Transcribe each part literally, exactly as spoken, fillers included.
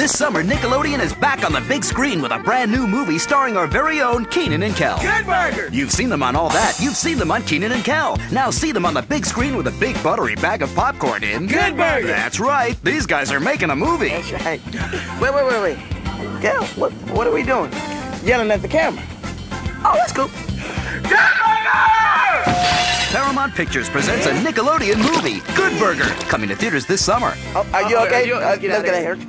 This summer, Nickelodeon is back on the big screen with a brand new movie starring our very own Kenan and Kel. Good Burger! You've seen them on All That. You've seen them on Kenan and Kel. Now see them on the big screen with a big buttery bag of popcorn in Good Burger! That's right. These guys are making a movie. That's right. Wait, wait, wait, wait. Kel, what, what are we doing? Yelling at the camera. Oh, that's cool. Good Burger! Paramount Pictures presents a Nickelodeon movie, Good Burger, coming to theaters this summer. Oh, are you Oh, okay? are you- Uh, let's get let's out get of out here. here.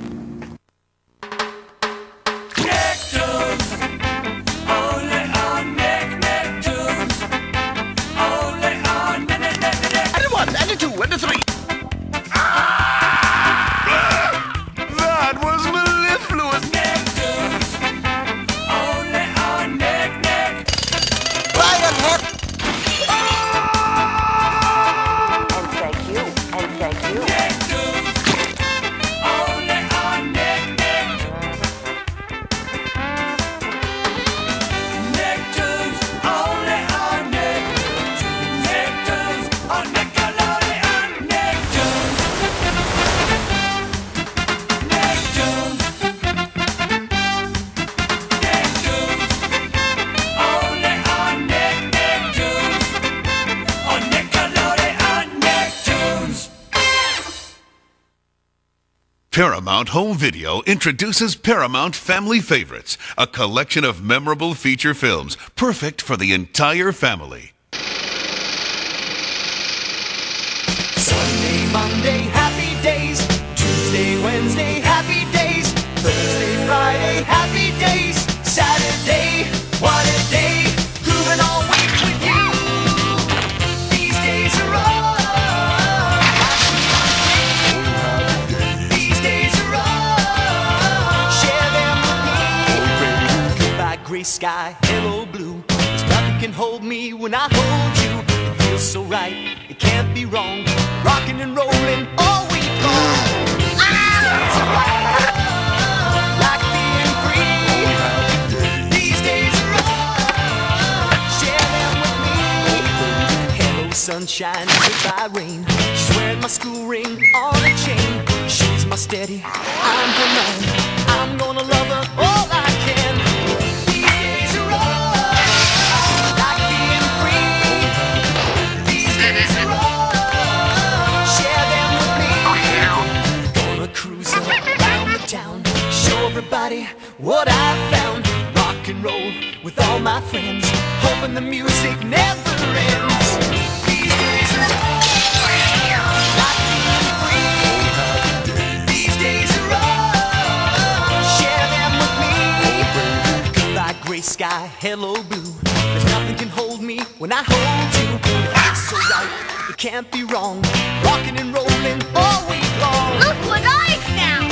Paramount Home Video introduces Paramount Family Favorites, a collection of memorable feature films perfect for the entire family. Sunday, Monday, happy days. Tuesday, Wednesday, happy days. Thursday, Friday, happy days. Saturday, what a day. Grooving all week with you. These days are all. These days are all. Share them with me. Goodbye, gray sky, hello, blue. There's nothing can hold me when I hold you. It feels so right, it can't be wrong. Rocking and rolling all week long. These days are right, like being free. These days are all. Share them with me. Hello sunshine, goodbye rain. She's wearing my school ring on a chain. She's my steady, I'm her man. I'm gonna love her all I can. These days are all, like being free. These days are all. Share them with me. Gonna cruise around the town, show everybody what I found. Rock and roll with all my friends, hoping the music never ends. These days are all, like being free. These days are all. Share them with me. Goodbye, gray sky, hello, blue. There's nothing can hold me when I hold you. It feels so right, it can't be wrong. Rocking and rolling all week long. Look what I found!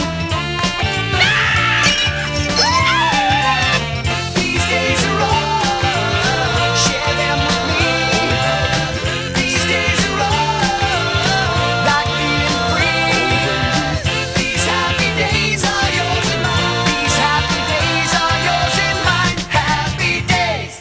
These days are all. Share them with me. These days are all, like being free. These happy days are yours and mine. These happy days are yours and mine. Happy days.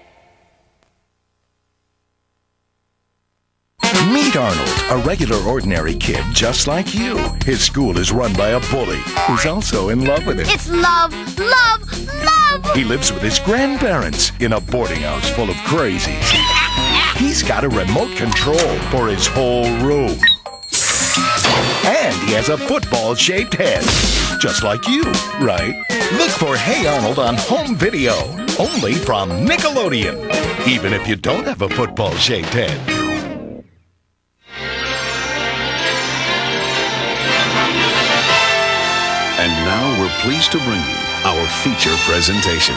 Meet Arnold, a regular ordinary kid just like you. His school is run by a bully who's also in love with him. It's love, love, love! He lives with his grandparents in a boarding house full of crazies. He's got a remote control for his whole room. And he has a football-shaped head, just like you, right? Look for Hey Arnold on home video, only from Nickelodeon, even if you don't have a football-shaped head. And now we're pleased to bring you our feature presentation.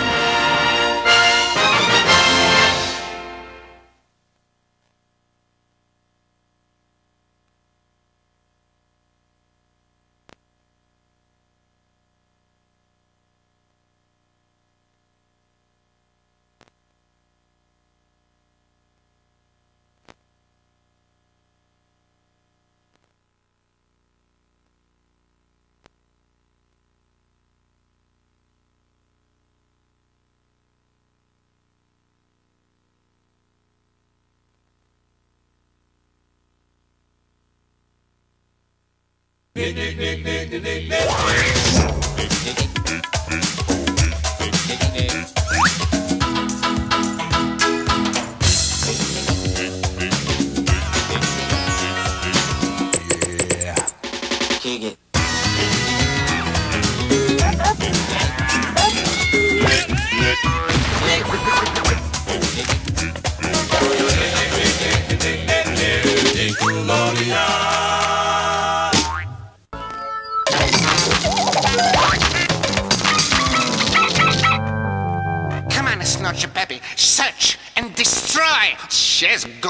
Nick, Nick, Nick, Nick, Nick, Nick.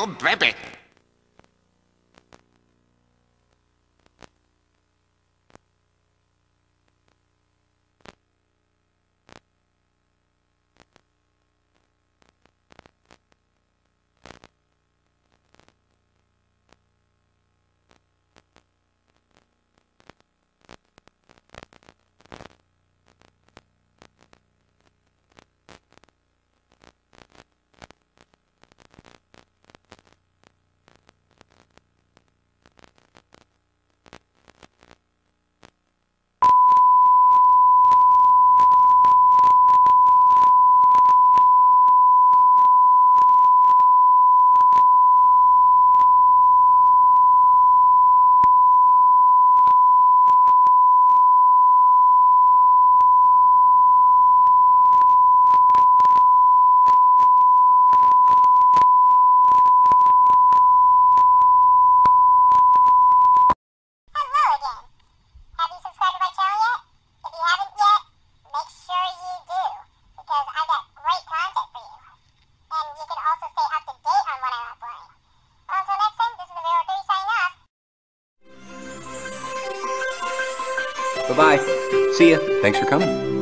so drippy. Bye-bye. See ya. Thanks for coming.